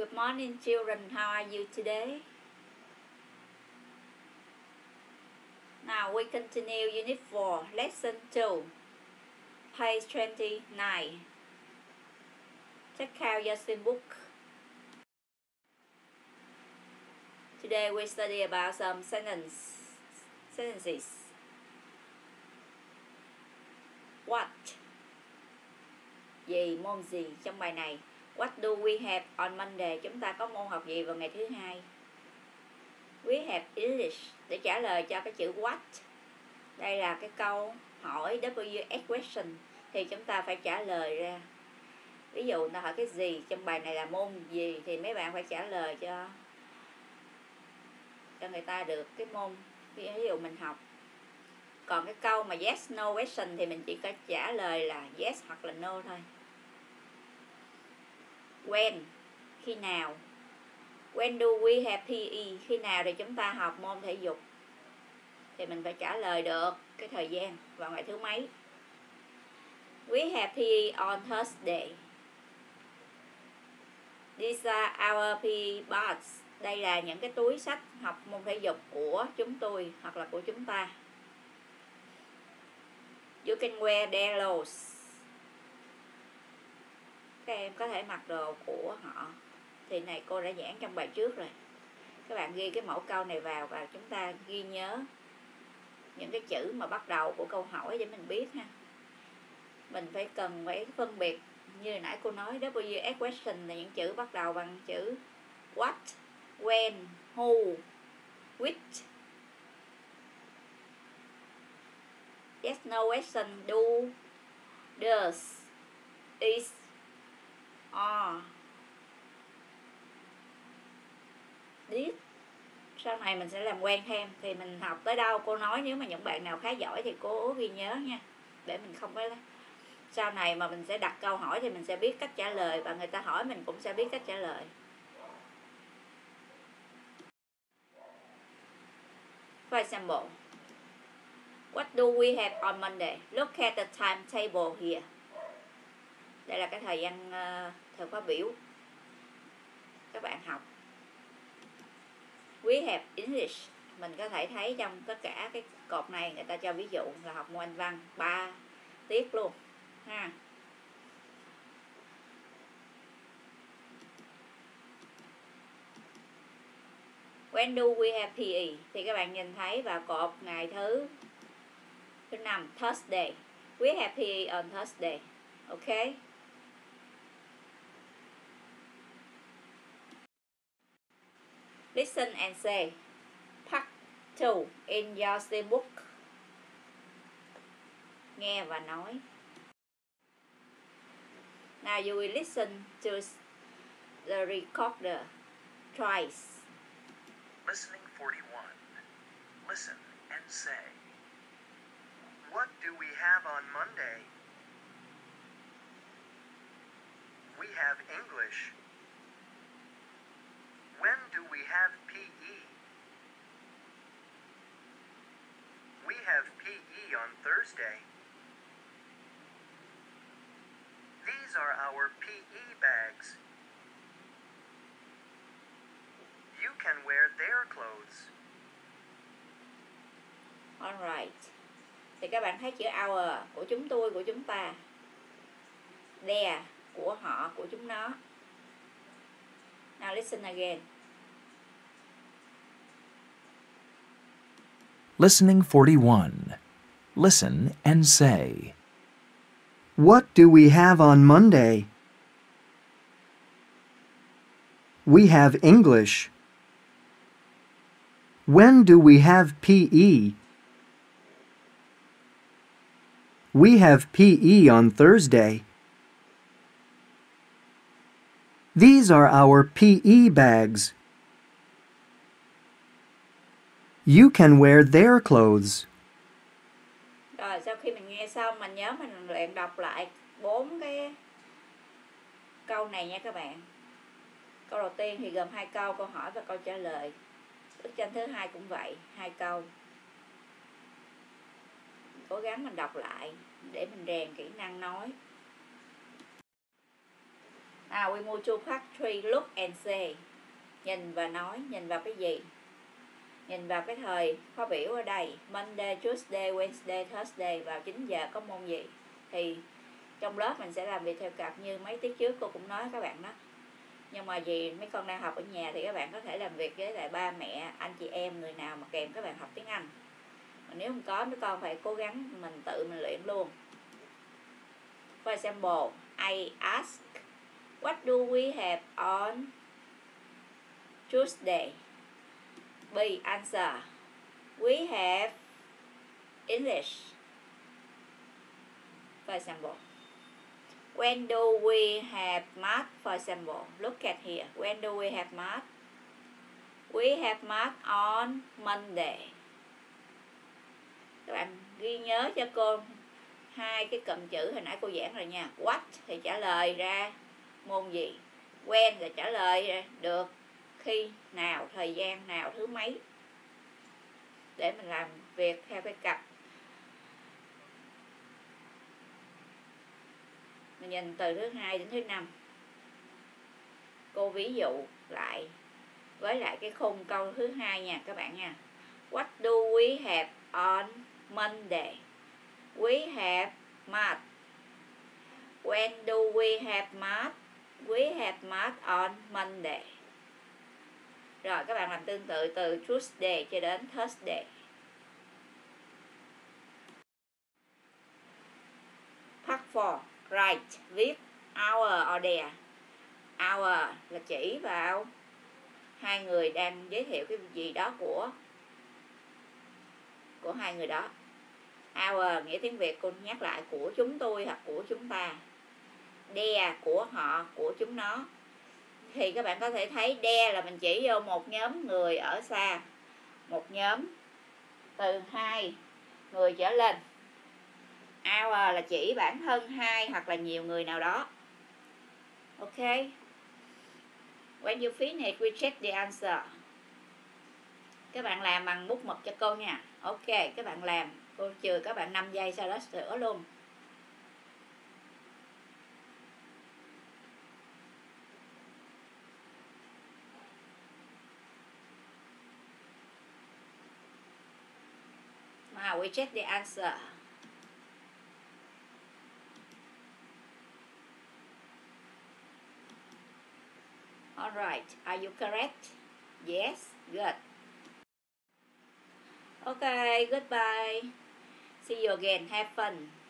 Good morning, children. How are you today? Now we continue Unit 4, Lesson 2, page 29. Check out your book. Today we study about some sentences. What? Gì, môn gì trong bài này? What do we have on Monday? Chúng ta có môn học gì vào ngày thứ hai? We have English. Để trả lời cho cái chữ what, đây là cái câu hỏi WH question, thì chúng ta phải trả lời ra. Ví dụ ta hỏi cái gì trong bài này là môn gì, thì mấy bạn phải trả lời cho người ta được cái môn ví dụ mình học. Còn cái câu mà yes no question thì mình chỉ có trả lời là yes hoặc là no thôi. When, khi nào? When do we have PE? Khi nào thì chúng ta học môn thể dục? Thì mình phải trả lời được cái thời gian vào ngày thứ mấy. We have PE on Thursday. These are our PE bags. Đây là những cái túi sách học môn thể dục của chúng tôi hoặc là của chúng ta. You can wear their clothes. Các em có thể mặc đồ của họ. Thì này cô đã giảng trong bài trước rồi. Các bạn ghi cái mẫu câu này vào và chúng ta ghi nhớ những cái chữ mà bắt đầu của câu hỏi để mình biết ha. Mình phải phân biệt, như nãy cô nói WH question là những chữ bắt đầu bằng chữ what, when, who, which. Yes no question, do, does, is, are, did. Sau này mình sẽ làm quen thêm. Thì mình học tới đâu cô nói, nếu mà những bạn nào khá giỏi thì cố ghi nhớ nha, để mình không có sau này mà mình sẽ đặt câu hỏi thì mình sẽ biết cách trả lời, và người ta hỏi mình cũng sẽ biết cách trả lời. For example, what do we have on Monday? Look at the timetable here. Đây là cái thời gian thời khóa biểu các bạn học. We have English. Mình có thể thấy trong tất cả cái cột này người ta cho ví dụ là học môn Anh văn 3 tiết luôn ha. When do we have PE? Thì các bạn nhìn thấy vào cột ngày thứ 5, Thursday. We have PE on Thursday. Okay? Listen and say. Part 2 in your book. Nghe và nói. Now you will listen to the recorder twice. Listening 41. Listen and say. What do we have on Monday? We have English. When do we have PE? We have PE on Thursday. These are our PE bags. You can wear their clothes. Alright. Thì các bạn thấy chữ our của chúng tôi, của chúng ta. Their của họ, của chúng nó. Now listen again. Listening 41. Listen and say. What do we have on Monday? We have English. When do we have PE? We have PE on Thursday. These are our PE bags. You can wear their clothes. Rồi sau khi mình nghe xong, mình nhớ mình luyện đọc lại 4 cái câu này nha các bạn. Câu đầu tiên thì gồm 2 câu, câu hỏi và câu trả lời. Bức tranh thứ hai cũng vậy, 2 câu. Cố gắng mình đọc lại để mình rèn kỹ năng nói. Now we move to part 3. Look and say. Nhìn và nói. Nhìn vào cái gì? Nhìn vào cái thời khóa biểu ở đây. Monday, Tuesday, Wednesday, Thursday. Vào 9 giờ có môn gì? Thì trong lớp mình sẽ làm việc theo cặp như mấy tiết trước cô cũng nói các bạn đó. Nhưng mà vì mấy con đang học ở nhà thì các bạn có thể làm việc với lại ba mẹ, anh chị em, người nào mà kèm các bạn học tiếng Anh. Mà nếu không có, mấy con phải cố gắng mình tự mình luyện luôn. For example, I ask, what do we have on Tuesday? B. Answer, we have English. For example, when do we have math? For example, look at here. When do we have math? We have math on Monday. Các bạn ghi nhớ cho cô hai cái cụm chữ hồi nãy cô giảng rồi nha. What thì trả lời ra môn gì. When là trả lời được khi nào, thời gian nào, thứ mấy. Để mình làm việc theo cái cặp. Mình nhìn từ thứ 2 đến thứ 5. Cô ví dụ lại với lại cái khung câu thứ 2 nha các bạn nha. What do we have on Monday? We have math. When do we have math? We have math on Monday. Rồi các bạn làm tương tự từ Tuesday cho đến Thursday. Part 4. Write, viết our or their. Our là chỉ vào hai người đang giới thiệu cái gì đó của hai người đó. Our nghĩa tiếng Việt cô nhắc lại của chúng tôi hoặc của chúng ta. Their của họ, của chúng nó. Thì các bạn có thể thấy their là mình chỉ vô một nhóm người ở xa. Một nhóm từ 2 người trở lên. Our là chỉ bản thân 2 hoặc là nhiều người nào đó. Ok. When you finish, we check the answer. Các bạn làm bằng bút mực cho cô nha. Ok, các bạn làm. Cô chừa các bạn 5 giây sau đó sửa luôn. Now we check the answer. Alright, are you correct? Yes, good. Okay, goodbye. See you again. Have fun.